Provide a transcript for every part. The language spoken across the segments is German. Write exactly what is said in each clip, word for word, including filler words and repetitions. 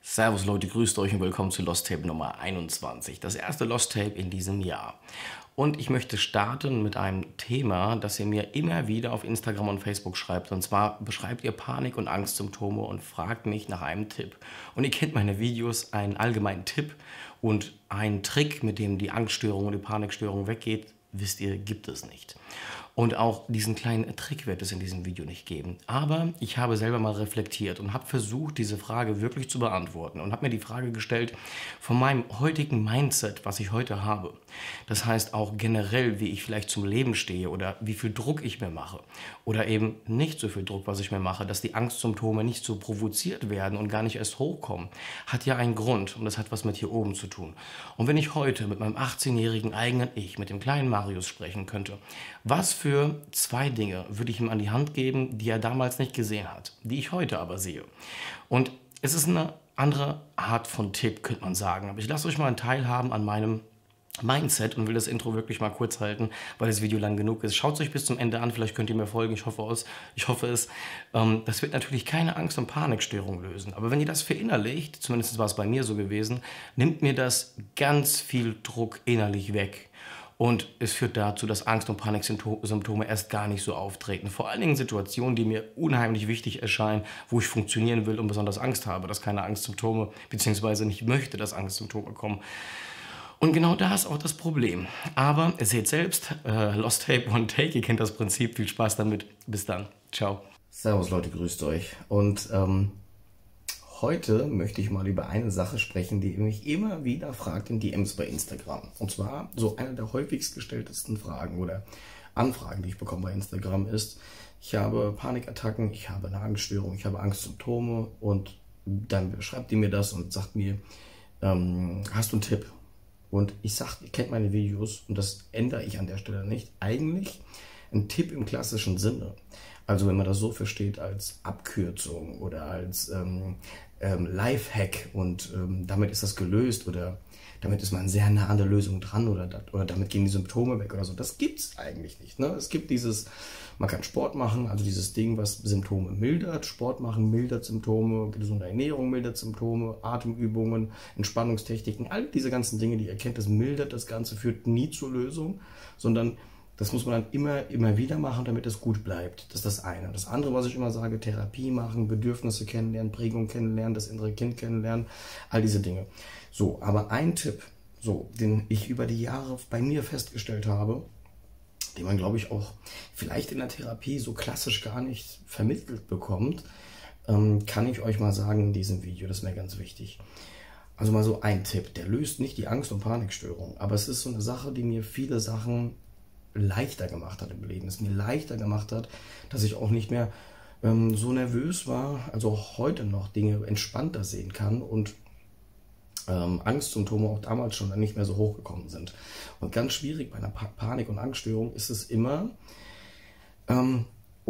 Servus Leute, grüßt euch und willkommen zu Lost Tape Nummer einundzwanzig. Das erste Lost Tape in diesem Jahr. Und ich möchte starten mit einem Thema, das ihr mir immer wieder auf Instagram und Facebook schreibt. Und zwar beschreibt ihr Panik- und Angstsymptome und fragt mich nach einem Tipp. Und ihr kennt meine Videos, einen allgemeinen Tipp und einen Trick, mit dem die Angststörung und die Panikstörung weggeht, wisst ihr, gibt es nicht. Und auch diesen kleinen Trick wird es in diesem Video nicht geben. Aber ich habe selber mal reflektiert und habe versucht, diese Frage wirklich zu beantworten. Und habe mir die Frage gestellt, von meinem heutigen Mindset, was ich heute habe. Das heißt auch generell, wie ich vielleicht zum Leben stehe oder wie viel Druck ich mir mache. Oder eben nicht so viel Druck, was ich mir mache, dass die Angstsymptome nicht so provoziert werden und gar nicht erst hochkommen. Hat ja einen Grund und das hat was mit hier oben zu tun. Und wenn ich heute mit meinem achtzehnjährigen eigenen Ich, mit dem kleinen Marius sprechen könnte, was für Für zwei Dinge würde ich ihm an die Hand geben, die er damals nicht gesehen hat, die ich heute aber sehe. Und es ist eine andere Art von Tipp, könnte man sagen. Aber ich lasse euch mal einen Teilhaben an meinem Mindset und will das Intro wirklich mal kurz halten, weil das Video lang genug ist. Schaut es euch bis zum Ende an, vielleicht könnt ihr mir folgen, ich hoffe, aus, ich hoffe es. Ähm, das wird natürlich keine Angst- und Panikstörung lösen, aber wenn ihr das verinnerlicht, zumindest war es bei mir so gewesen, nimmt mir das ganz viel Druck innerlich weg. Und es führt dazu, dass Angst- und Paniksymptome erst gar nicht so auftreten. Vor allen Dingen Situationen, die mir unheimlich wichtig erscheinen, wo ich funktionieren will und besonders Angst habe, dass keine Angstsymptome, beziehungsweise nicht möchte, dass Angstsymptome kommen. Und genau da ist auch das Problem. Aber ihr seht selbst, äh, Lost Tape, One Take, ihr kennt das Prinzip. Viel Spaß damit. Bis dann. Ciao. Servus Leute, grüßt euch. Und ähm, heute möchte ich mal über eine Sache sprechen, die mich immer wieder fragt in D Ms bei Instagram. Und zwar so eine der häufigst gestelltesten Fragen oder Anfragen, die ich bekomme bei Instagram ist, ich habe Panikattacken, ich habe eine Angststörung, ich habe Angstsymptome und dann beschreibt die mir das und sagt mir, ähm, hast du einen Tipp? Und ich sage, ihr kennt meine Videos und das ändere ich an der Stelle nicht. Eigentlich ein Tipp im klassischen Sinne. Also wenn man das so versteht als Abkürzung oder als ähm, ähm, Lifehack und ähm, damit ist das gelöst oder damit ist man sehr nah an der Lösung dran oder, dat, oder damit gehen die Symptome weg oder so. Das gibt es eigentlich nicht. Ne? Es gibt dieses, man kann Sport machen, also dieses Ding, was Symptome mildert. Sport machen mildert Symptome, gesunde Ernährung mildert Symptome, Atemübungen, Entspannungstechniken, all diese ganzen Dinge, die ihr kennt, das mildert das Ganze, führt nie zur Lösung, sondern das muss man dann immer, immer wieder machen, damit es gut bleibt. Das ist das eine. Das andere, was ich immer sage, Therapie machen, Bedürfnisse kennenlernen, Prägung kennenlernen, das innere Kind kennenlernen, all diese Dinge. So, aber ein Tipp, so, den ich über die Jahre bei mir festgestellt habe, den man, glaube ich, auch vielleicht in der Therapie so klassisch gar nicht vermittelt bekommt, ähm, kann ich euch mal sagen in diesem Video, das ist mir ganz wichtig. Also mal so ein Tipp, der löst nicht die Angst- und Panikstörung, aber es ist so eine Sache, die mir viele Sachen leichter gemacht hat im Leben, es mir leichter gemacht hat, dass ich auch nicht mehr ähm, so nervös war, also auch heute noch Dinge entspannter sehen kann und ähm, Angstsymptome auch damals schon nicht mehr so hochgekommen sind. Und ganz schwierig bei einer pa Panik- und Angststörung ist es immer ähm,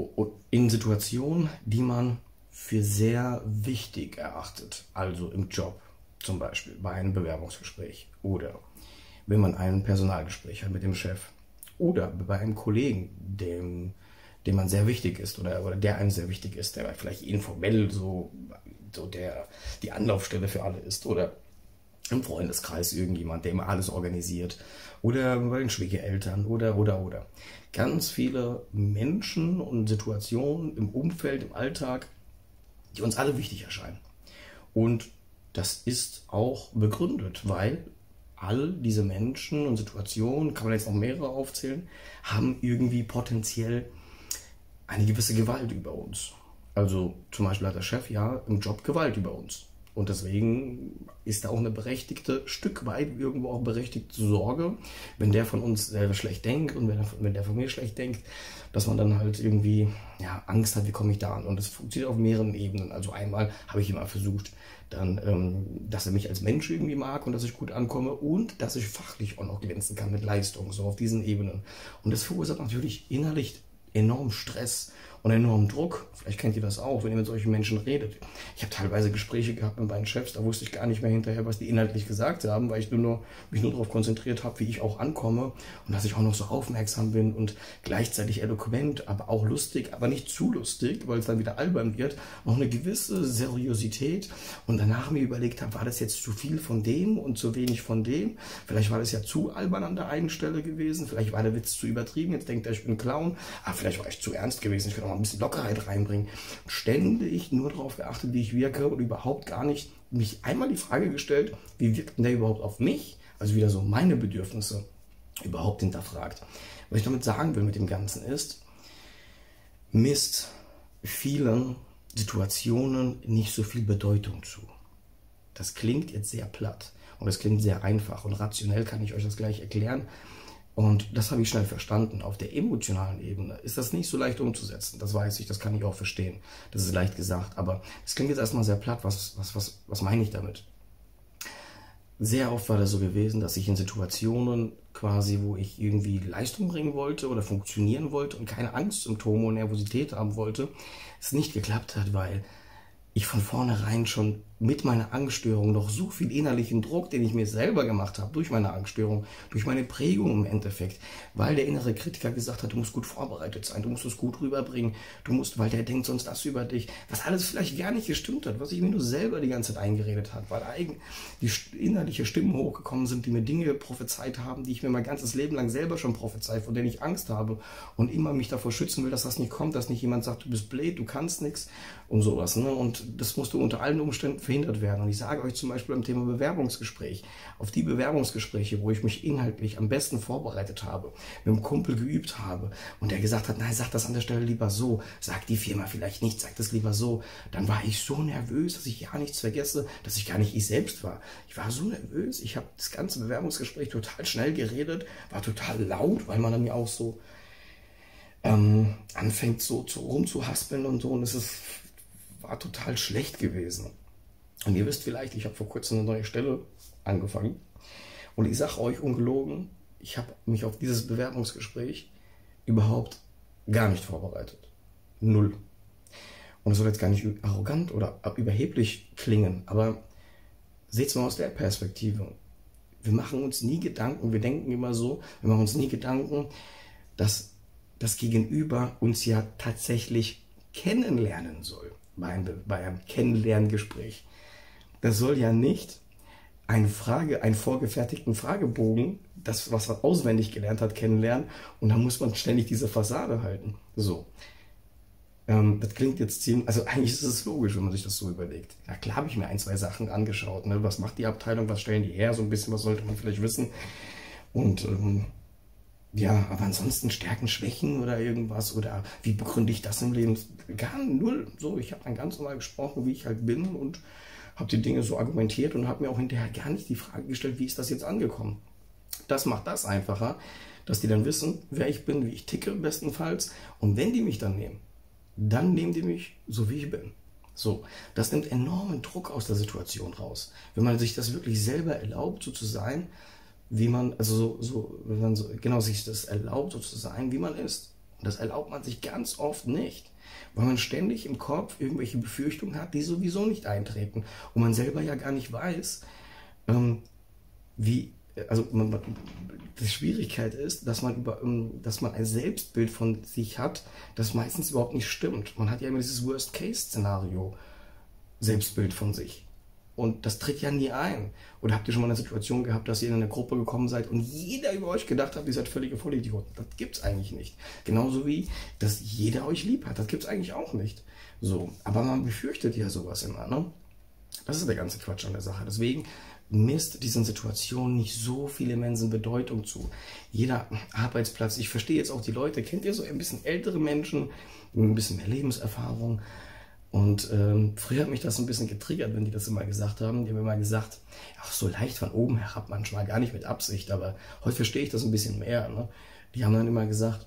in Situationen, die man für sehr wichtig erachtet, also im Job zum Beispiel, bei einem Bewerbungsgespräch oder wenn man ein Personalgespräch hat mit dem Chef. Oder bei einem Kollegen, dem, dem man sehr wichtig ist oder, oder der einem sehr wichtig ist, der vielleicht informell so, so der, die Anlaufstelle für alle ist. Oder im Freundeskreis irgendjemand, der immer alles organisiert. Oder bei den Schwiegereltern oder, oder, oder. Ganz viele Menschen und Situationen im Umfeld, im Alltag, die uns alle wichtig erscheinen. Und das ist auch begründet, weil all diese Menschen und Situationen, kann man jetzt noch mehrere aufzählen, haben irgendwie potenziell eine gewisse Gewalt über uns. Also zum Beispiel hat der Chef ja im Job Gewalt über uns. Und deswegen ist da auch eine berechtigte, Stück weit irgendwo auch berechtigte Sorge, wenn der von uns selber schlecht denkt und wenn, er, wenn der von mir schlecht denkt, dass man dann halt irgendwie ja, Angst hat, wie komme ich da an. Und das funktioniert auf mehreren Ebenen. Also einmal habe ich immer versucht, dann, ähm, dass er mich als Mensch irgendwie mag und dass ich gut ankomme und dass ich fachlich auch noch glänzen kann mit Leistung, so auf diesen Ebenen. Und das verursacht natürlich innerlich enorm Stress und enormen Druck. Vielleicht kennt ihr das auch, wenn ihr mit solchen Menschen redet. Ich habe teilweise Gespräche gehabt mit meinen Chefs, da wusste ich gar nicht mehr hinterher, was die inhaltlich gesagt haben, weil ich nur, nur mich nur darauf konzentriert habe, wie ich auch ankomme und dass ich auch noch so aufmerksam bin und gleichzeitig eloquent, aber auch lustig, aber nicht zu lustig, weil es dann wieder albern wird. Noch eine gewisse Seriosität und danach mir überlegt habe, war das jetzt zu viel von dem und zu wenig von dem? Vielleicht war das ja zu albern an der einen Stelle gewesen, vielleicht war der Witz zu übertrieben, jetzt denkt er, ich bin ein Clown, aber vielleicht war ich zu ernst gewesen, ich will auch mal ein bisschen Lockerheit reinbringen. Ständig nur darauf geachtet, wie ich wirke und überhaupt gar nicht mich einmal die Frage gestellt, wie wirkt denn der überhaupt auf mich? Also wieder so meine Bedürfnisse überhaupt hinterfragt. Was ich damit sagen will mit dem Ganzen ist, misst vielen Situationen nicht so viel Bedeutung zu. Das klingt jetzt sehr platt und das klingt sehr einfach und rationell kann ich euch das gleich erklären. Und das habe ich schnell verstanden. Auf der emotionalen Ebene ist das nicht so leicht umzusetzen. Das weiß ich, das kann ich auch verstehen. Das ist leicht gesagt, aber das klingt jetzt erstmal sehr platt. Was, was, was, was meine ich damit? Sehr oft war das so gewesen, dass ich in Situationen quasi, wo ich irgendwie Leistung bringen wollte oder funktionieren wollte und keine Angstsymptome und Nervosität haben wollte, es nicht geklappt hat, weil ich von vornherein schon mit meiner Angststörung noch so viel innerlichen Druck, den ich mir selber gemacht habe, durch meine Angststörung, durch meine Prägung im Endeffekt, weil der innere Kritiker gesagt hat, du musst gut vorbereitet sein, du musst es gut rüberbringen, du musst, weil der denkt sonst das über dich, was alles vielleicht gar nicht gestimmt hat, was ich mir nur selber die ganze Zeit eingeredet habe, weil eigentlich die innerliche Stimmen hochgekommen sind, die mir Dinge prophezeit haben, die ich mir mein ganzes Leben lang selber schon prophezeit, von denen ich Angst habe und immer mich davor schützen will, dass das nicht kommt, dass nicht jemand sagt, du bist blöd, du kannst nichts und sowas, ne? Und das musste unter allen Umständen verhindert werden. Und ich sage euch zum Beispiel beim Thema Bewerbungsgespräch, auf die Bewerbungsgespräche, wo ich mich inhaltlich am besten vorbereitet habe, mit einem Kumpel geübt habe und der gesagt hat, nein, sag das an der Stelle lieber so, sag die Firma vielleicht nicht, sag das lieber so, dann war ich so nervös, dass ich ja nichts vergesse, dass ich gar nicht ich selbst war. Ich war so nervös, ich habe das ganze Bewerbungsgespräch total schnell geredet, war total laut, weil man dann ja auch so ähm, anfängt so zu, rumzuhaspeln und so und es ist war total schlecht gewesen. Und ihr wisst vielleicht, ich habe vor kurzem eine neue Stelle angefangen. Und ich sage euch ungelogen, ich habe mich auf dieses Bewerbungsgespräch überhaupt gar nicht vorbereitet. Null. Und es soll jetzt gar nicht arrogant oder überheblich klingen, aber seht es mal aus der Perspektive. Wir machen uns nie Gedanken, wir denken immer so, wir machen uns nie Gedanken, dass das Gegenüber uns ja tatsächlich kennenlernen soll. Bei einem, bei einem Kennenlerngespräch. Das soll ja nicht eine Frage, einen vorgefertigten Fragebogen, das, was man auswendig gelernt hat, kennenlernen und dann muss man ständig diese Fassade halten. So. Ähm, das klingt jetzt ziemlich, also eigentlich ist es logisch, wenn man sich das so überlegt. Ja klar habe ich mir ein, zwei Sachen angeschaut. Ne? Was macht die Abteilung, was stellen die her, so ein bisschen, was sollte man vielleicht wissen. Und ähm, ja, aber ansonsten Stärken, Schwächen oder irgendwas oder wie begründe ich das im Leben? Gar null. So, ich habe dann ganz normal gesprochen, wie ich halt bin und habe die Dinge so argumentiert und habe mir auch hinterher gar nicht die Frage gestellt, wie ist das jetzt angekommen? Das macht das einfacher, dass die dann wissen, wer ich bin, wie ich ticke bestenfalls und wenn die mich dann nehmen, dann nehmen die mich so, wie ich bin. So, das nimmt enormen Druck aus der Situation raus. Wenn man sich das wirklich selber erlaubt, so zu sein, wie man, also so, so, wenn man so, genau sich das erlaubt, so zu sein, wie man ist. Und das erlaubt man sich ganz oft nicht, weil man ständig im Kopf irgendwelche Befürchtungen hat, die sowieso nicht eintreten. Und man selber ja gar nicht weiß, ähm, wie, also man, die Schwierigkeit ist, dass man, über, dass man ein Selbstbild von sich hat, das meistens überhaupt nicht stimmt. Man hat ja immer dieses Worst-Case-Szenario, Selbstbild von sich. Und das tritt ja nie ein. Oder habt ihr schon mal eine Situation gehabt, dass ihr in eine Gruppe gekommen seid und jeder über euch gedacht hat, ihr seid völlige Vollidioten? Das gibt's eigentlich nicht. Genauso wie, dass jeder euch lieb hat. Das gibt's eigentlich auch nicht. So, aber man befürchtet ja sowas immer, ne? Das ist der ganze Quatsch an der Sache. Deswegen misst diesen Situationen nicht so viel immensen Bedeutung zu. Jeder Arbeitsplatz, ich verstehe jetzt auch die Leute, kennt ihr so ein bisschen ältere Menschen, mit ein bisschen mehr Lebenserfahrung? Und ähm, früher hat mich das ein bisschen getriggert, wenn die das immer gesagt haben. Die haben immer gesagt, ach, so leicht von oben herab, manchmal gar nicht mit Absicht, aber heute verstehe ich das ein bisschen mehr. Ne? Die haben dann immer gesagt,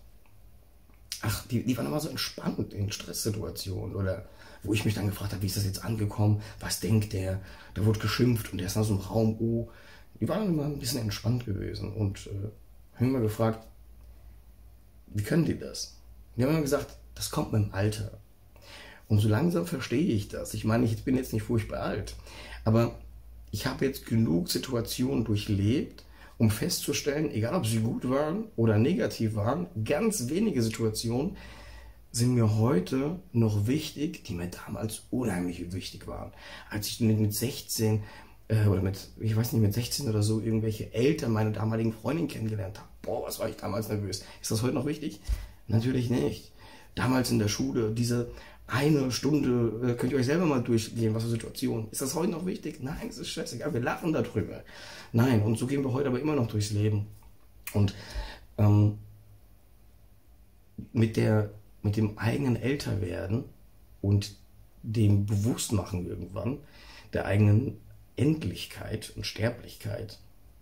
ach, die, die waren immer so entspannt in Stresssituationen oder wo ich mich dann gefragt habe, wie ist das jetzt angekommen, was denkt der, da wurde geschimpft und der ist nach so einem Raum, oh, die waren dann immer ein bisschen entspannt gewesen und äh, haben immer gefragt, wie können die das? Die haben immer gesagt, Das kommt mit dem Alter. Und so langsam verstehe ich das. Ich meine, ich bin jetzt nicht furchtbar alt, aber ich habe jetzt genug Situationen durchlebt, um festzustellen, egal ob sie gut waren oder negativ waren, ganz wenige Situationen sind mir heute noch wichtig, die mir damals unheimlich wichtig waren. Als ich mit sechzehn äh, oder mit, ich weiß nicht, mit sechzehn oder so irgendwelche Eltern meiner damaligen Freundin kennengelernt habe. Boah, was war ich damals nervös. Ist das heute noch wichtig? Natürlich nicht. Damals in der Schule, diese eine Stunde, äh, könnt ihr euch selber mal durchgehen, was für Situationen. Ist das heute noch wichtig? Nein, es ist scheißegal, wir lachen darüber. Nein, und so gehen wir heute aber immer noch durchs Leben. Und ähm, mit der mit dem eigenen Älterwerden und dem Bewusstmachen irgendwann der eigenen Endlichkeit und Sterblichkeit.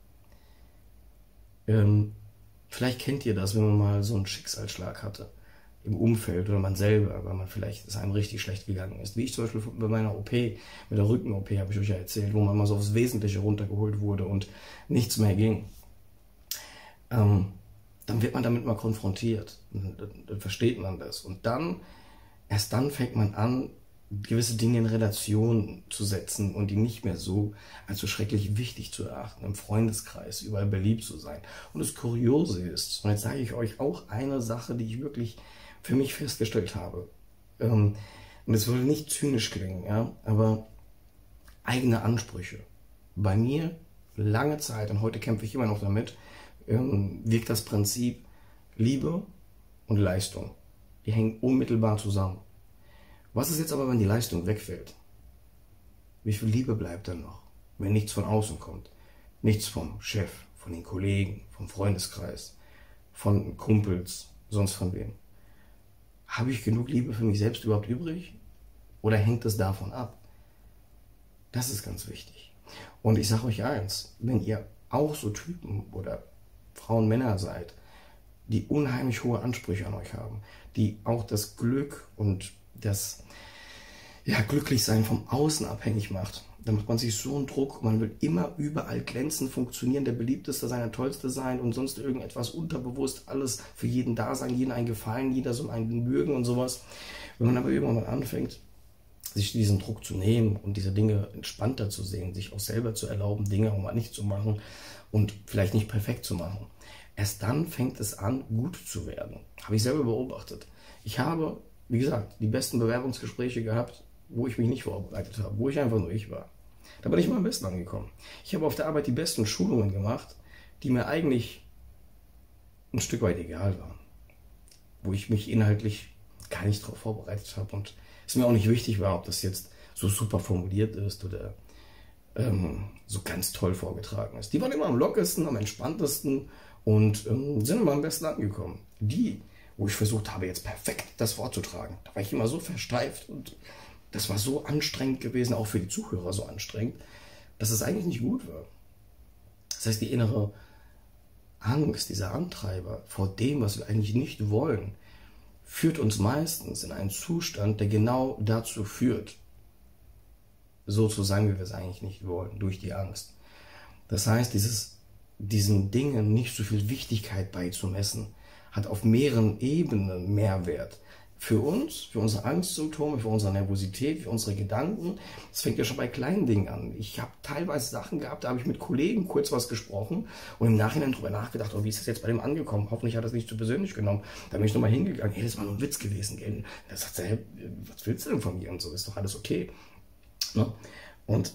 Ähm, vielleicht kennt ihr das, wenn man mal so einen Schicksalsschlag hatte im Umfeld oder man selber, weil man vielleicht es einem richtig schlecht gegangen ist. Wie ich zum Beispiel bei meiner O P, mit der Rücken-O P, habe ich euch ja erzählt, wo man mal so aufs Wesentliche runtergeholt wurde und nichts mehr ging. Ähm, dann wird man damit mal konfrontiert. Dann, dann versteht man das. Und dann, erst dann fängt man an, gewisse Dinge in Relation zu setzen und die nicht mehr so als so schrecklich wichtig zu erachten, im Freundeskreis überall beliebt zu sein. Und das Kuriose ist, und jetzt sage ich euch auch eine Sache, die ich wirklich für mich festgestellt habe. Ähm, und es soll nicht zynisch klingen, ja, aber eigene Ansprüche. Bei mir lange Zeit, und heute kämpfe ich immer noch damit, ähm, wirkt das Prinzip Liebe und Leistung. Die hängen unmittelbar zusammen. Was ist jetzt aber, wenn die Leistung wegfällt? Wie viel Liebe bleibt dann noch, wenn nichts von außen kommt? Nichts vom Chef, von den Kollegen, vom Freundeskreis, von Kumpels, sonst von wem. Habe ich genug Liebe für mich selbst überhaupt übrig? Oder hängt es davon ab? Das ist ganz wichtig. Und ich sage euch eins, wenn ihr auch so Typen oder Frauen, Männer seid, die unheimlich hohe Ansprüche an euch haben, die auch das Glück und das ja, Glücklichsein vom Außen abhängig macht, dann macht man sich so einen Druck, man will immer überall glänzen, funktionieren, der beliebteste sein, der tollste sein und sonst irgendetwas unterbewusst, alles für jeden da sein, jeden einen gefallen, jeder soll einen mögen und sowas. Wenn man aber irgendwann mal anfängt, sich diesen Druck zu nehmen und diese Dinge entspannter zu sehen, sich auch selber zu erlauben, Dinge auch mal nicht zu machen und vielleicht nicht perfekt zu machen, erst dann fängt es an, gut zu werden. Habe ich selber beobachtet. Ich habe, wie gesagt, die besten Bewerbungsgespräche gehabt, wo ich mich nicht vorbereitet habe, wo ich einfach nur ich war. Da bin ich mal am besten angekommen. Ich habe auf der Arbeit die besten Schulungen gemacht, die mir eigentlich ein Stück weit egal waren. Wo ich mich inhaltlich gar nicht darauf vorbereitet habe und es mir auch nicht wichtig war, ob das jetzt so super formuliert ist oder ähm, so ganz toll vorgetragen ist. Die waren immer am lockersten, am entspanntesten und ähm, sind immer am besten angekommen. Die, wo ich versucht habe, jetzt perfekt das vorzutragen, da war ich immer so versteift und das war so anstrengend gewesen, auch für die Zuhörer so anstrengend, dass es eigentlich nicht gut war. Das heißt, die innere Angst, dieser Antreiber vor dem, was wir eigentlich nicht wollen, führt uns meistens in einen Zustand, der genau dazu führt, so zu sein, wie wir es eigentlich nicht wollen, durch die Angst. Das heißt, dieses, diesen Dingen nicht so viel Wichtigkeit beizumessen, hat auf mehreren Ebenen Mehrwert. Für uns, für unsere Angstsymptome, für unsere Nervosität, für unsere Gedanken. Das fängt ja schon bei kleinen Dingen an. Ich habe teilweise Sachen gehabt, da habe ich mit Kollegen kurz was gesprochen und im Nachhinein darüber nachgedacht, oh, wie ist das jetzt bei dem angekommen? Hoffentlich hat er es nicht zu persönlich genommen. Da bin ich nochmal hingegangen, hey, das war nur ein Witz gewesen. Gell? Da sagt er, hey, was willst du denn von mir? Und so, ist doch alles okay. Ne? Und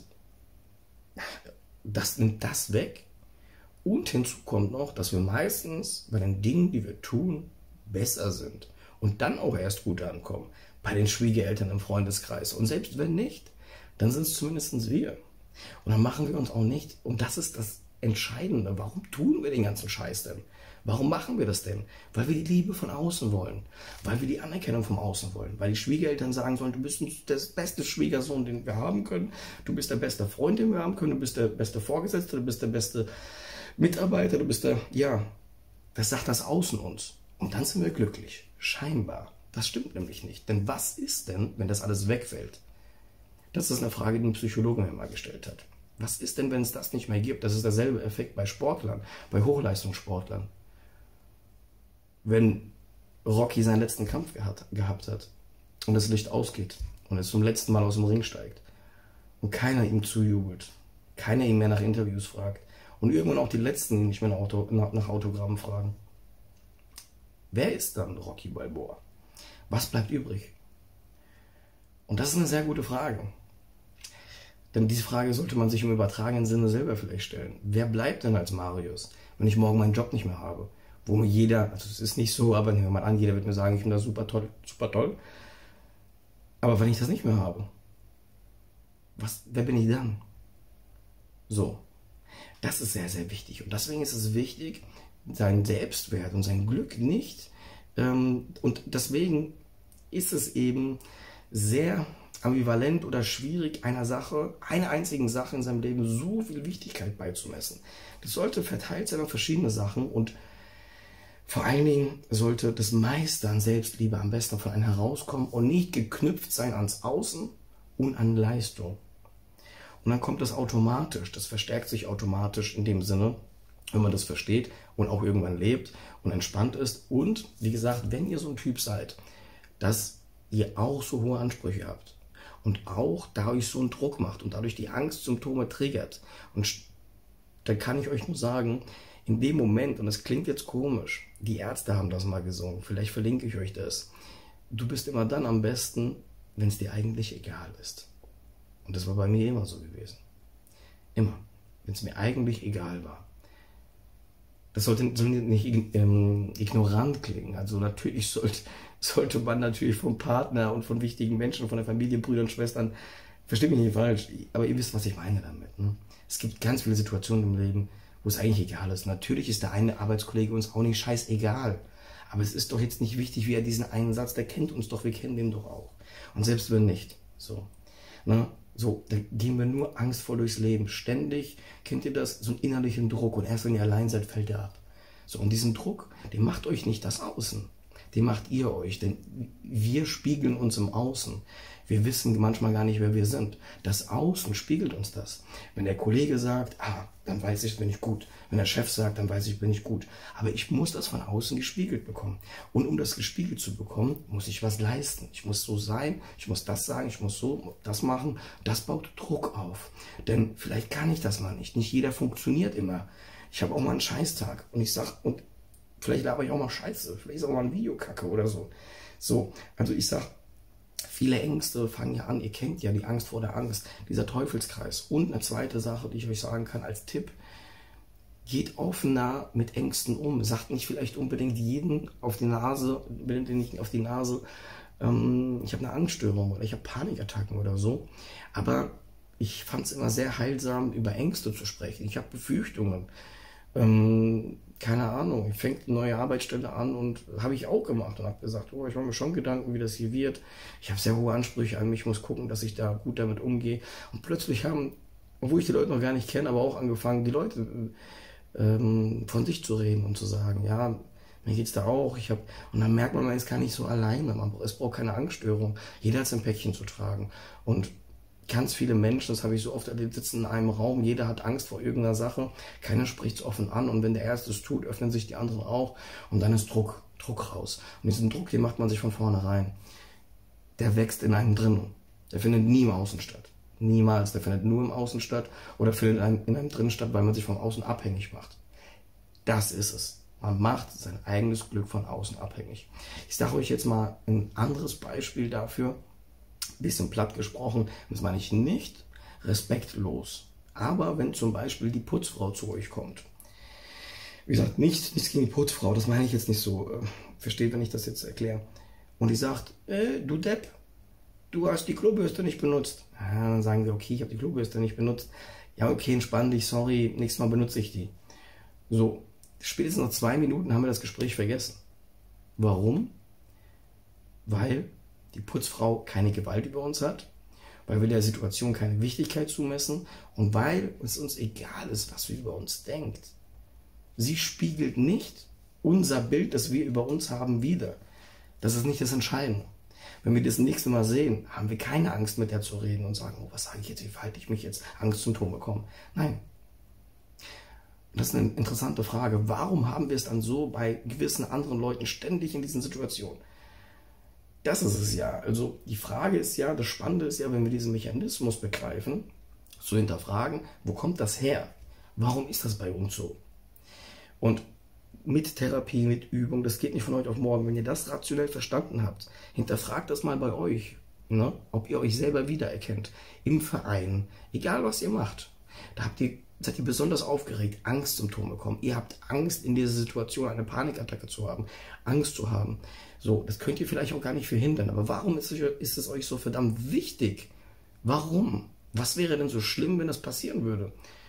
das nimmt das weg. Und hinzu kommt noch, dass wir meistens bei den Dingen, die wir tun, besser sind. Und dann auch erst gut ankommen. Bei den Schwiegereltern im Freundeskreis. Und selbst wenn nicht, dann sind es zumindest wir. Und dann machen wir uns auch nicht, und das ist das Entscheidende, warum tun wir den ganzen Scheiß denn? Warum machen wir das denn? Weil wir die Liebe von außen wollen. Weil wir die Anerkennung von außen wollen. Weil die Schwiegereltern sagen sollen, du bist der beste Schwiegersohn, den wir haben können. Du bist der beste Freund, den wir haben können. Du bist der beste Vorgesetzte, du bist der beste Mitarbeiter, du bist der, ja, das sagt das Außen uns. Und dann sind wir glücklich. Scheinbar. Das stimmt nämlich nicht. Denn was ist denn, wenn das alles wegfällt? Das ist eine Frage, die ein Psychologe mir mal gestellt hat. Was ist denn, wenn es das nicht mehr gibt? Das ist derselbe Effekt bei Sportlern, bei Hochleistungssportlern. Wenn Rocky seinen letzten Kampf gehabt, gehabt hat und das Licht ausgeht und er zum letzten Mal aus dem Ring steigt und keiner ihm zujubelt, keiner ihn mehr nach Interviews fragt und irgendwann auch die Letzten ihn nicht mehr nach, Auto, nach, nach Autogrammen fragen. Wer ist dann Rocky Balboa? Was bleibt übrig? Und das ist eine sehr gute Frage. Denn diese Frage sollte man sich im übertragenen Sinne selber vielleicht stellen. Wer bleibt denn als Marius, wenn ich morgen meinen Job nicht mehr habe? Wo mir jeder, also es ist nicht so, aber nehmen wir mal an, jeder wird mir sagen, ich bin da super toll, super toll. Aber wenn ich das nicht mehr habe, was, wer bin ich dann? So, das ist sehr, sehr wichtig. Und deswegen ist es wichtig, seinen Selbstwert und sein Glück nicht. Ähm, und deswegen ist es eben sehr ambivalent oder schwierig, einer Sache, einer einzigen Sache in seinem Leben so viel Wichtigkeit beizumessen. Das sollte verteilt sein auf verschiedene Sachen und vor allen Dingen sollte das Meiste an Selbstliebe am besten von einem herauskommen und nicht geknüpft sein ans Außen und an Leistung. Und dann kommt das automatisch, das verstärkt sich automatisch in dem Sinne, wenn man das versteht und auch irgendwann lebt und entspannt ist. Und wie gesagt, wenn ihr so ein Typ seid, dass ihr auch so hohe Ansprüche habt und auch dadurch so einen Druck macht und dadurch die Angstsymptome triggert, und dann kann ich euch nur sagen, in dem Moment, und das klingt jetzt komisch, die Ärzte haben das mal gesungen, vielleicht verlinke ich euch das, du bist immer dann am besten, wenn es dir eigentlich egal ist. Und das war bei mir immer so gewesen. Immer. Wenn es mir eigentlich egal war. Das sollte, sollte nicht ähm, ignorant klingen. Also natürlich sollte, sollte man natürlich vom Partner und von wichtigen Menschen, von der Familie, Brüdern, Schwestern, versteht mich nicht falsch, aber ihr wisst, was ich meine damit. Ne? Es gibt ganz viele Situationen im Leben, wo es eigentlich egal ist. Natürlich ist der eine Arbeitskollege uns auch nicht scheißegal. Aber es ist doch jetzt nicht wichtig, wie er diesen einen Satz, der kennt uns doch, wir kennen den doch auch. Und selbst wenn nicht, so. Ne? So, da gehen wir nur angstvoll durchs Leben. Ständig, kennt ihr das? So einen innerlichen Druck. Und erst wenn ihr allein seid, fällt der ab. So, und diesen Druck, den macht euch nicht das Außen. Den macht ihr euch. Denn wir spiegeln uns im Außen. Wir wissen manchmal gar nicht, wer wir sind. Das Außen spiegelt uns das. Wenn der Kollege sagt, ah, dann weiß ich, bin ich gut. Wenn der Chef sagt, dann weiß ich, bin ich gut. Aber ich muss das von außen gespiegelt bekommen. Und um das gespiegelt zu bekommen, muss ich was leisten. Ich muss so sein, ich muss das sagen, ich muss so das machen. Das baut Druck auf. Denn vielleicht kann ich das mal nicht. Nicht jeder funktioniert immer. Ich habe auch mal einen Scheißtag. Und ich sag, und vielleicht laber ich auch mal Scheiße. Vielleicht ist auch mal ein Video kacke oder so. So, also ich sag, viele Ängste fangen ja an, ihr kennt ja die Angst vor der Angst, dieser Teufelskreis. Und eine zweite Sache, die ich euch sagen kann als Tipp, geht offener mit Ängsten um. Sagt nicht vielleicht unbedingt jeden auf die Nase, bildet nicht auf die Nase, ähm, ich habe eine Angststörung oder ich habe Panikattacken oder so. Aber ich fand es immer sehr heilsam, über Ängste zu sprechen. Ich habe Befürchtungen. Ähm, keine Ahnung, ich fängt eine neue Arbeitsstelle an und habe ich auch gemacht und habe gesagt, oh, ich mache mir schon Gedanken, wie das hier wird. Ich habe sehr hohe Ansprüche an mich, muss gucken, dass ich da gut damit umgehe. Und plötzlich haben, obwohl ich die Leute noch gar nicht kenne, aber auch angefangen, die Leute ähm, von sich zu reden und zu sagen, ja, mir geht's da auch. Ich hab, und dann merkt man, man ist gar nicht so alleine. Man, es braucht keine Angststörung. Jeder hat sein Päckchen zu tragen. Und ganz viele Menschen, das habe ich so oft erlebt, sitzen in einem Raum, jeder hat Angst vor irgendeiner Sache, keiner spricht es offen an und wenn der Erste es tut, öffnen sich die anderen auch und dann ist Druck, Druck raus. Und diesen Druck, den macht man sich von vornherein. Der wächst in einem drin. Der findet nie im Außen statt. Niemals. Der findet nur im Außen statt oder findet in einem, in einem drin statt, weil man sich vom Außen abhängig macht. Das ist es. Man macht sein eigenes Glück von außen abhängig. Ich sage euch jetzt mal ein anderes Beispiel dafür. Bisschen platt gesprochen, das meine ich nicht respektlos. Aber wenn zum Beispiel die Putzfrau zu euch kommt, wie gesagt, nichts, nichts gegen die Putzfrau, das meine ich jetzt nicht so, äh, versteht, wenn ich das jetzt erkläre. Und die sagt, äh, du Depp, du hast die Klobürste nicht benutzt. Ja, dann sagen wir, okay, ich habe die Klobürste nicht benutzt. Ja, okay, entspann dich, sorry, nächstes Mal benutze ich die. So, spätestens nach zwei Minuten haben wir das Gespräch vergessen. Warum? Weil die Putzfrau keine Gewalt über uns hat, weil wir der Situation keine Wichtigkeit zumessen und weil es uns egal ist, was sie über uns denkt. Sie spiegelt nicht unser Bild, das wir über uns haben, wider. Das ist nicht das Entscheidende. Wenn wir das nächste Mal sehen, haben wir keine Angst, mit der zu reden und sagen, oh, was sage ich jetzt, wie verhalte ich mich jetzt, Angstsymptome kommen. Nein. Das ist eine interessante Frage. Warum haben wir es dann so bei gewissen anderen Leuten ständig in diesen Situationen? Das ist es ja. Also die Frage ist ja, das Spannende ist ja, wenn wir diesen Mechanismus begreifen, zu hinterfragen, wo kommt das her? Warum ist das bei uns so? Und mit Therapie, mit Übung, das geht nicht von heute auf morgen. Wenn ihr das rationell verstanden habt, hinterfragt das mal bei euch, ne? Ob ihr euch selber wiedererkennt, im Verein, egal was ihr macht. Da habt ihr, seid ihr besonders aufgeregt, Angstsymptome kommen. Ihr habt Angst, in dieser Situation eine Panikattacke zu haben, Angst zu haben. So, das könnt ihr vielleicht auch gar nicht verhindern. Aber warum ist es, ist es euch so verdammt wichtig? Warum? Was wäre denn so schlimm, wenn das passieren würde?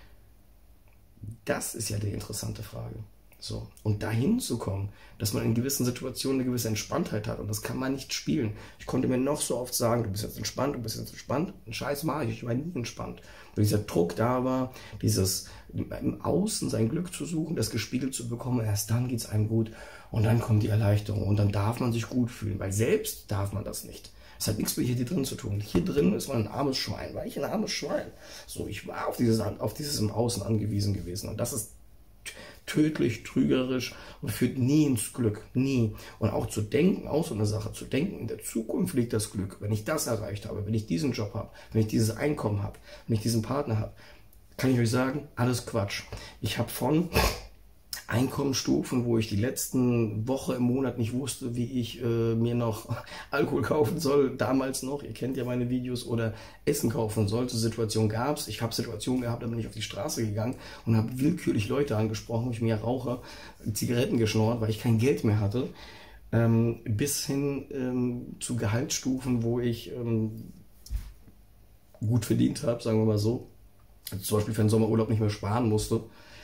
Das ist ja die interessante Frage. So. Und dahin zu kommen, dass man in gewissen Situationen eine gewisse Entspanntheit hat. Und das kann man nicht spielen. Ich konnte mir noch so oft sagen, du bist jetzt entspannt, du bist jetzt entspannt. Einen Scheiß mache ich, ich war nie entspannt. Weil dieser Druck da war, dieses im Außen sein Glück zu suchen, das gespiegelt zu bekommen, erst dann geht es einem gut. Und dann kommt die Erleichterung. Und dann darf man sich gut fühlen. Weil selbst darf man das nicht. Es hat nichts mit hier drin zu tun. Hier drin ist man ein armes Schwein. War ich ein armes Schwein? So, ich war auf dieses, auf dieses im Außen angewiesen gewesen. Und das ist tödlich, trügerisch und führt nie ins Glück. Nie. Und auch zu denken, auch so eine Sache, zu denken, in der Zukunft liegt das Glück. Wenn ich das erreicht habe, wenn ich diesen Job habe, wenn ich dieses Einkommen habe, wenn ich diesen Partner habe, kann ich euch sagen, alles Quatsch. Ich habe von Einkommensstufen, wo ich die letzten Woche im Monat nicht wusste, wie ich äh, mir noch Alkohol kaufen soll, damals noch, ihr kennt ja meine Videos, oder Essen kaufen soll. So Situation gab es. Ich habe Situationen gehabt, da bin ich auf die Straße gegangen und habe willkürlich Leute angesprochen, wo ich mir rauche, Zigaretten geschnort, weil ich kein Geld mehr hatte, ähm, bis hin ähm, zu Gehaltsstufen, wo ich ähm, gut verdient habe, sagen wir mal so. Also zum Beispiel für den Sommerurlaub nicht mehr sparen musste.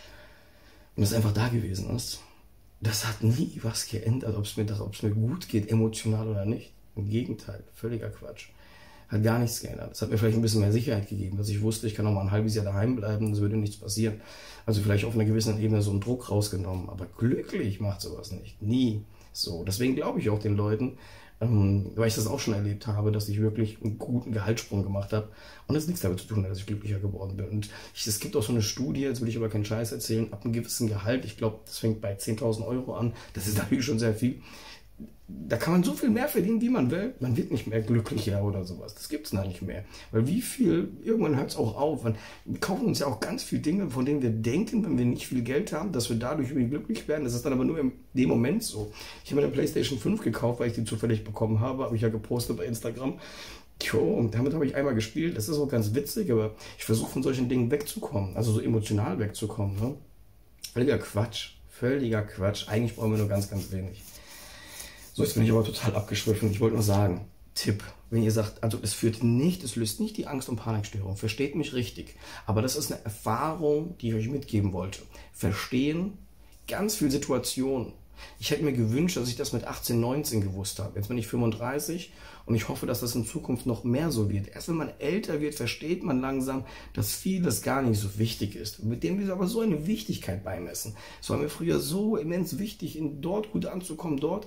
Und es einfach da gewesen ist. Das hat nie was geändert, ob es mir, ob es mir gut geht, emotional oder nicht. Im Gegenteil, völliger Quatsch. Hat gar nichts geändert. Es hat mir vielleicht ein bisschen mehr Sicherheit gegeben, dass ich wusste, ich kann noch mal ein halbes Jahr daheim bleiben, es würde nichts passieren. Also vielleicht auf einer gewissen Ebene so einen Druck rausgenommen. Aber glücklich macht sowas nicht. Nie. So. Deswegen glaube ich auch den Leuten, ähm, weil ich das auch schon erlebt habe, dass ich wirklich einen guten Gehaltssprung gemacht habe. Und das hat nichts damit zu tun, dass ich glücklicher geworden bin. Und ich, es gibt auch so eine Studie, jetzt will ich aber keinen Scheiß erzählen, ab einem gewissen Gehalt, ich glaube, das fängt bei zehntausend Euro an, das ist natürlich schon sehr viel. Da kann man so viel mehr verdienen, wie man will. Man wird nicht mehr glücklicher oder sowas. Das gibt es da nicht mehr. Weil wie viel, irgendwann hört es auch auf. Wir kaufen uns ja auch ganz viele Dinge, von denen wir denken, wenn wir nicht viel Geld haben, dass wir dadurch irgendwie glücklich werden. Das ist dann aber nur in dem Moment so. Ich habe mir eine PlayStation fünf gekauft, weil ich die zufällig bekommen habe. Habe ich ja gepostet bei Instagram. Jo, und damit habe ich einmal gespielt. Das ist auch ganz witzig, aber ich versuche von solchen Dingen wegzukommen. Also so emotional wegzukommen. Ne? Völliger Quatsch. Völliger Quatsch. Eigentlich brauchen wir nur ganz, ganz wenig. So, jetzt bin ich aber total abgeschwiffen. Ich wollte nur sagen, Tipp, wenn ihr sagt, also es führt nicht, es löst nicht die Angst- und Panikstörung, versteht mich richtig. Aber das ist eine Erfahrung, die ich euch mitgeben wollte. Verstehen, ganz viele Situationen. Ich hätte mir gewünscht, dass ich das mit achtzehn, neunzehn gewusst habe. Jetzt bin ich fünfunddreißig und ich hoffe, dass das in Zukunft noch mehr so wird. Erst wenn man älter wird, versteht man langsam, dass vieles gar nicht so wichtig ist. Mit dem wir aber so eine Wichtigkeit beimessen. Es war mir früher so immens wichtig, in dort gut anzukommen, dort.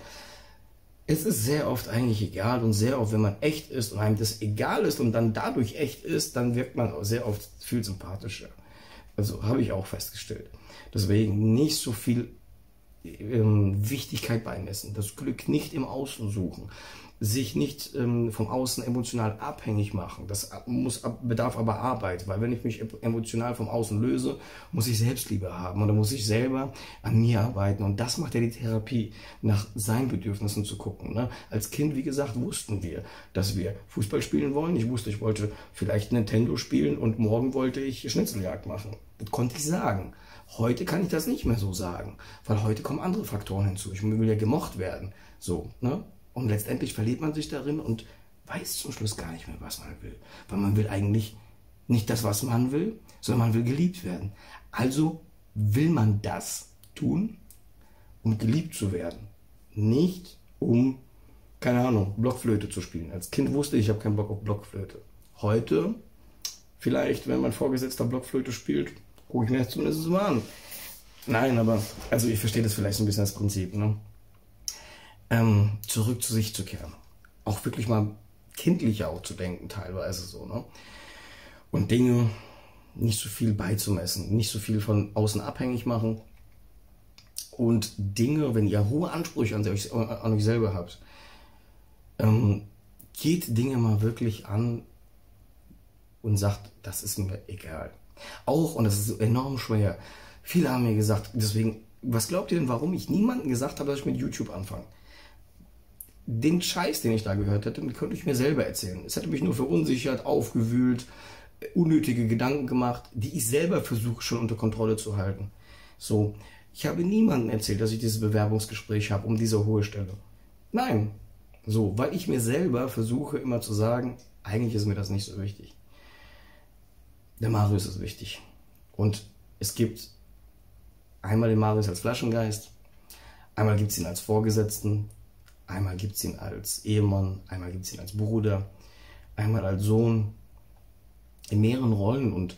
Es ist sehr oft eigentlich egal und sehr oft, wenn man echt ist und einem das egal ist und dann dadurch echt ist, dann wirkt man auch sehr oft viel sympathischer. Also habe ich auch festgestellt. Deswegen nicht so viel ähm, Wichtigkeit beimessen, das Glück nicht im Außen suchen, sich nicht ähm, vom Außen emotional abhängig machen. Das muss, bedarf aber Arbeit, weil wenn ich mich emotional vom Außen löse, muss ich Selbstliebe haben oder muss ich selber an mir arbeiten. Und das macht ja die Therapie, nach seinen Bedürfnissen zu gucken. Ne? Als Kind, wie gesagt, wussten wir, dass wir Fußball spielen wollen. Ich wusste, ich wollte vielleicht Nintendo spielen und morgen wollte ich Schnitzeljagd machen. Das konnte ich sagen. Heute kann ich das nicht mehr so sagen, weil heute kommen andere Faktoren hinzu. Ich will ja gemocht werden. So, ne? Und letztendlich verliert man sich darin und weiß zum Schluss gar nicht mehr, was man will. Weil man will eigentlich nicht das, was man will, sondern man will geliebt werden. Also will man das tun, um geliebt zu werden. Nicht um, keine Ahnung, Blockflöte zu spielen. Als Kind wusste ich, ich habe keinen Bock auf Blockflöte. Heute, vielleicht, wenn mein Vorgesetzter Blockflöte spielt, gucke ich mir das zumindest mal an. Nein, aber, also ich verstehe das vielleicht so ein bisschen als Prinzip, ne? Ähm, zurück zu sich zu kehren. Auch wirklich mal kindlicher auch zu denken, teilweise so, ne? Und Dinge nicht so viel beizumessen, nicht so viel von außen abhängig machen und Dinge, wenn ihr hohe Ansprüche an euch, an euch selber habt, ähm, geht Dinge mal wirklich an und sagt, das ist mir egal. Auch, und das ist enorm schwer, viele haben mir gesagt, deswegen, was glaubt ihr denn, warum ich niemandem gesagt habe, dass ich mit YouTube anfange? Den Scheiß, den ich da gehört hätte, den könnte ich mir selber erzählen. Es hätte mich nur verunsichert, aufgewühlt, unnötige Gedanken gemacht, die ich selber versuche schon unter Kontrolle zu halten. So, ich habe niemandem erzählt, dass ich dieses Bewerbungsgespräch habe um diese hohe Stelle. Nein, so, weil ich mir selber versuche immer zu sagen, eigentlich ist mir das nicht so wichtig. Der Marius ist wichtig. Und es gibt einmal den Marius als Flaschengeist, einmal gibt es ihn als Vorgesetzten, einmal gibt es ihn als Ehemann, einmal gibt es ihn als Bruder, einmal als Sohn, in mehreren Rollen, und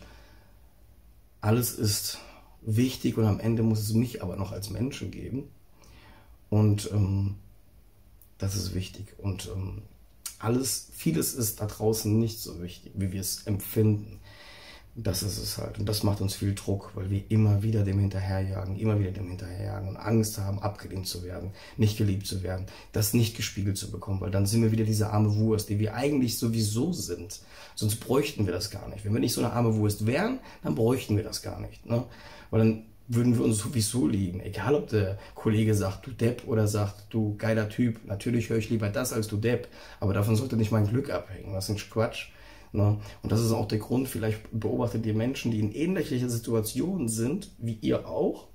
alles ist wichtig und am Ende muss es mich aber noch als Menschen geben, und ähm, das ist wichtig, und ähm, alles, vieles ist da draußen nicht so wichtig, wie wir es empfinden. Das ist es halt. Und das macht uns viel Druck, weil wir immer wieder dem hinterherjagen, immer wieder dem hinterherjagen und Angst haben, abgelehnt zu werden, nicht geliebt zu werden, das nicht gespiegelt zu bekommen, weil dann sind wir wieder diese arme Wurst, die wir eigentlich sowieso sind. Sonst bräuchten wir das gar nicht. Wenn wir nicht so eine arme Wurst wären, dann bräuchten wir das gar nicht. Ne? Weil dann würden wir uns sowieso lieben. Egal, ob der Kollege sagt, du Depp, oder sagt, du geiler Typ. Natürlich höre ich lieber das als du Depp. Aber davon sollte nicht mein Glück abhängen. Das ist ein Quatsch. Ne? Und das ist auch der Grund, vielleicht beobachtet ihr Menschen, die in ähnlicher Situation sind, wie ihr auch.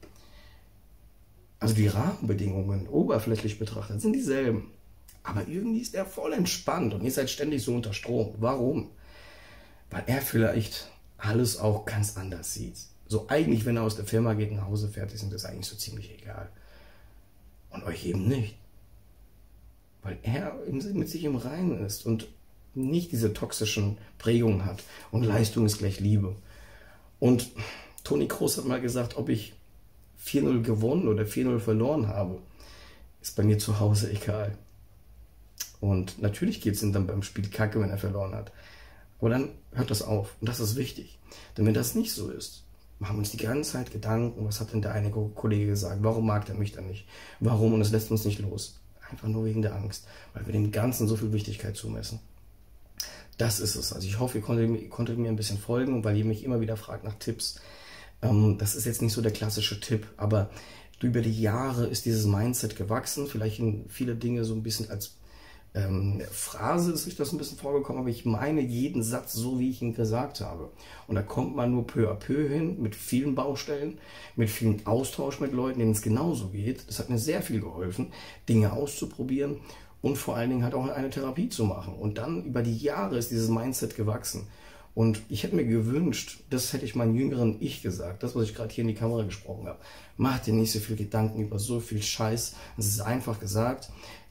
Also die Rahmenbedingungen, oberflächlich betrachtet, sind dieselben. Aber irgendwie ist er voll entspannt und ihr seid ständig so unter Strom. Warum? Weil er vielleicht alles auch ganz anders sieht. So eigentlich, wenn er aus der Firma geht, nach Hause fährt, ist ihm das eigentlich so ziemlich egal. Und euch eben nicht. Weil er mit sich im Reinen ist und nicht diese toxischen Prägungen hat. Und Leistung ist gleich Liebe. Und Toni Kroos hat mal gesagt, ob ich vier null gewonnen oder vier null verloren habe, ist bei mir zu Hause egal. Und natürlich geht es ihm dann beim Spiel kacke, wenn er verloren hat. Aber dann hört das auf. Und das ist wichtig. Denn wenn das nicht so ist, machen wir uns die ganze Zeit Gedanken, was hat denn der eine Kollege gesagt? Warum mag der mich dann nicht? Warum? Und es lässt uns nicht los. Einfach nur wegen der Angst. Weil wir dem Ganzen so viel Wichtigkeit zumessen. Das ist es. Also ich hoffe, ihr konntet, konntet mir ein bisschen folgen, weil ihr mich immer wieder fragt nach Tipps. Ähm, das ist jetzt nicht so der klassische Tipp, aber über die Jahre ist dieses Mindset gewachsen. Vielleicht in viele Dinge so ein bisschen als ähm, Phrase ist sich das ein bisschen vorgekommen, aber ich meine jeden Satz so, wie ich ihn gesagt habe. Und da kommt man nur peu à peu hin, mit vielen Baustellen, mit vielen Austausch mit Leuten, denen es genauso geht. Das hat mir sehr viel geholfen, Dinge auszuprobieren. Und vor allen Dingen halt auch eine Therapie zu machen. Und dann über die Jahre ist dieses Mindset gewachsen. Und ich hätte mir gewünscht, das hätte ich meinem jüngeren Ich gesagt, das, was ich gerade hier in die Kamera gesprochen habe. Mach dir nicht so viel Gedanken über so viel Scheiß. Das ist einfach gesagt.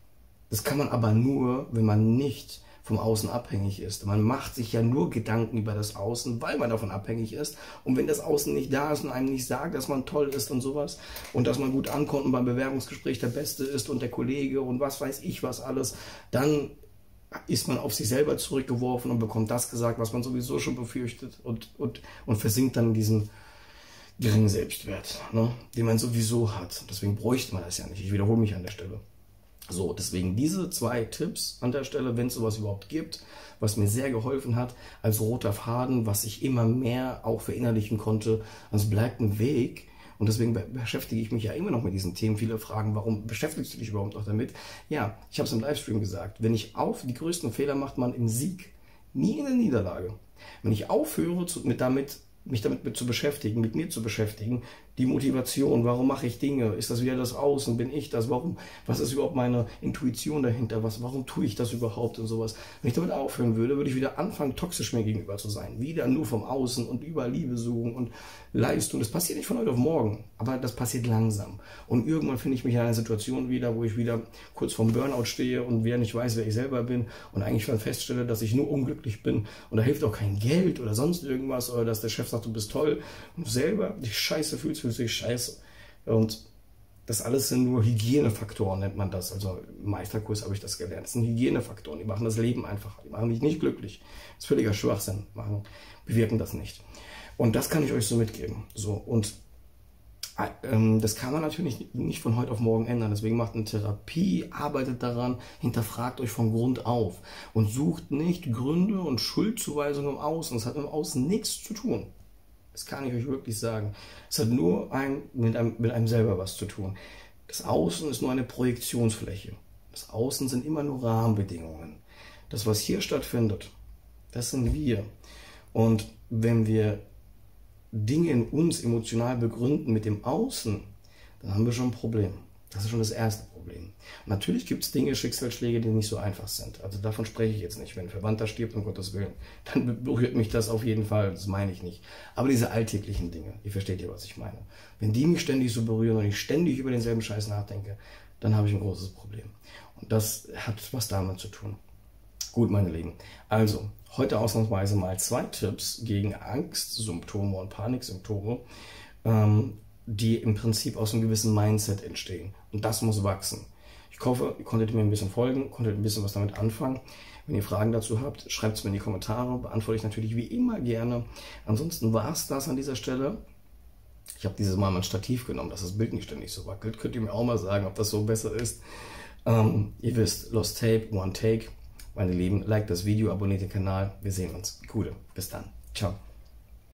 Das kann man aber nur, wenn man nicht vom Außen abhängig ist. Man macht sich ja nur Gedanken über das Außen, weil man davon abhängig ist. Und wenn das Außen nicht da ist und einem nicht sagt, dass man toll ist und sowas und dass man gut ankommt und beim Bewerbungsgespräch der Beste ist und der Kollege und was weiß ich was alles, dann ist man auf sich selber zurückgeworfen und bekommt das gesagt, was man sowieso schon befürchtet, und, und, und versinkt dann in diesem geringen Selbstwert, ne, den man sowieso hat. Deswegen bräuchte man das ja nicht. Ich wiederhole mich an der Stelle. So, deswegen diese zwei Tipps an der Stelle, wenn es sowas überhaupt gibt, was mir sehr geholfen hat, als roter Faden, was ich immer mehr auch verinnerlichen konnte. Also bleibt ein Weg. Und deswegen beschäftige ich mich ja immer noch mit diesen Themen. Viele fragen, warum beschäftigst du dich überhaupt noch damit? Ja, ich habe es im Livestream gesagt. Wenn ich auf, die größten Fehler macht man im Sieg, nie in der Niederlage. Wenn ich aufhöre, zu, mit damit, mich damit mit zu beschäftigen, mit mir zu beschäftigen, die Motivation, warum mache ich Dinge, ist das wieder das Außen, bin ich das, warum, was ist überhaupt meine Intuition dahinter, was, warum tue ich das überhaupt und sowas. Wenn ich damit aufhören würde, würde ich wieder anfangen, toxisch mir gegenüber zu sein, wieder nur vom Außen und überall Liebe suchen und Leistung. Das passiert nicht von heute auf morgen, aber das passiert langsam. Und irgendwann finde ich mich in einer Situation wieder, wo ich wieder kurz vorm Burnout stehe und wieder nicht weiß, wer ich selber bin und eigentlich dann feststelle, dass ich nur unglücklich bin und da hilft auch kein Geld oder sonst irgendwas oder dass der Chef sagt, du bist toll und du selber dich scheiße fühlst, fühlst du dich scheiße. Und das alles sind nur Hygienefaktoren, nennt man das. Also im Meisterkurs habe ich das gelernt. Das sind Hygienefaktoren, die machen das Leben einfacher, die machen dich nicht glücklich. Das ist völliger Schwachsinn, machen, bewirken das nicht. Und das kann ich euch so mitgeben. So, und ähm, das kann man natürlich nicht von heute auf morgen ändern. Deswegen macht eine Therapie, arbeitet daran, hinterfragt euch von Grund auf und sucht nicht Gründe und Schuldzuweisungen im Außen. Das hat mit dem Außen nichts zu tun. Das kann ich euch wirklich sagen. Es hat nur ein, mit, einem, mit einem selber was zu tun. Das Außen ist nur eine Projektionsfläche. Das Außen sind immer nur Rahmenbedingungen. Das, was hier stattfindet, das sind wir. Und wenn wir Dinge in uns emotional begründen mit dem Außen, dann haben wir schon ein Problem. Das ist schon das erste Problem. Und natürlich gibt es Dinge, Schicksalsschläge, die nicht so einfach sind. Also davon spreche ich jetzt nicht. Wenn ein Verwandter stirbt, um Gottes Willen, dann berührt mich das auf jeden Fall. Das meine ich nicht. Aber diese alltäglichen Dinge, ihr versteht ja, was ich meine. Wenn die mich ständig so berühren und ich ständig über denselben Scheiß nachdenke, dann habe ich ein großes Problem. Und das hat was damit zu tun. Gut, meine Lieben. Also, heute ausnahmsweise mal zwei Tipps gegen Angstsymptome und Paniksymptome, ähm, die im Prinzip aus einem gewissen Mindset entstehen. Und das muss wachsen. Ich hoffe, ihr konntet mir ein bisschen folgen, konntet ein bisschen was damit anfangen. Wenn ihr Fragen dazu habt, schreibt es mir in die Kommentare. Beantworte ich natürlich wie immer gerne. Ansonsten war es das an dieser Stelle. Ich habe dieses Mal mein Stativ genommen, dass das Bild nicht ständig so wackelt. Könnt ihr mir auch mal sagen, ob das so besser ist. Ähm, ihr wisst, Lost Tape, One Take. Meine Lieben, liked das Video, abonniert den Kanal. Wir sehen uns. Gute. Bis dann. Ciao.